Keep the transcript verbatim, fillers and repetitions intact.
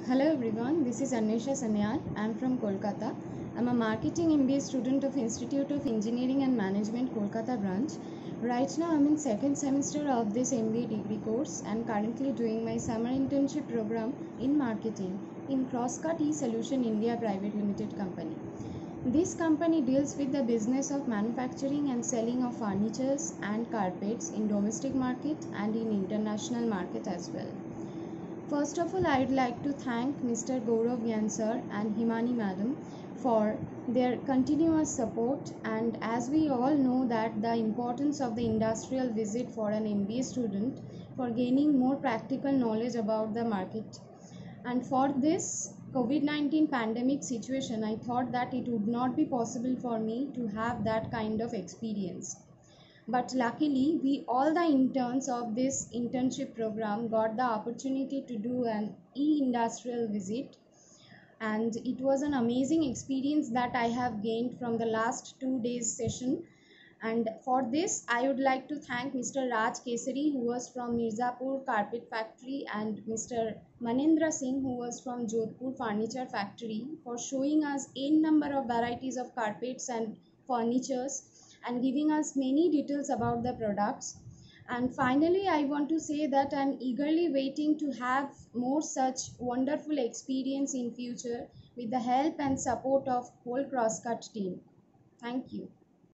Hello everyone, this is Annesha Sanyal. I am from Kolkata. I am a marketing M B A student of Institute of Engineering and Management, Kolkata branch. Right now I am in second semester of this M B A degree course and currently doing my summer internship program in marketing in Crosscut E-Solution India Private Limited company. This company deals with the business of manufacturing and selling of furnitures and carpets in domestic market and in international market as well. First of all, I would like to thank Mister Gaurav Gyan sir and Himani madam for their continuous support, and as we all know that the importance of the industrial visit for an M B A student for gaining more practical knowledge about the market. And for this COVID nineteen pandemic situation, I thought that it would not be possible for me to have that kind of experience. But luckily, we all the interns of this internship program got the opportunity to do an e-industrial visit, and it was an amazing experience that I have gained from the last two days session. And for this, I would like to thank Mister Raj Kesari, who was from Mirzapur Carpet Factory, and Mister Manendra Singh, who was from Jodhpur Furniture Factory, for showing us a number of varieties of carpets and furnitures and giving us many details about the products. And finally, I want to say that I'm eagerly waiting to have more such wonderful experience in future with the help and support of whole Crosscut team. Thank you.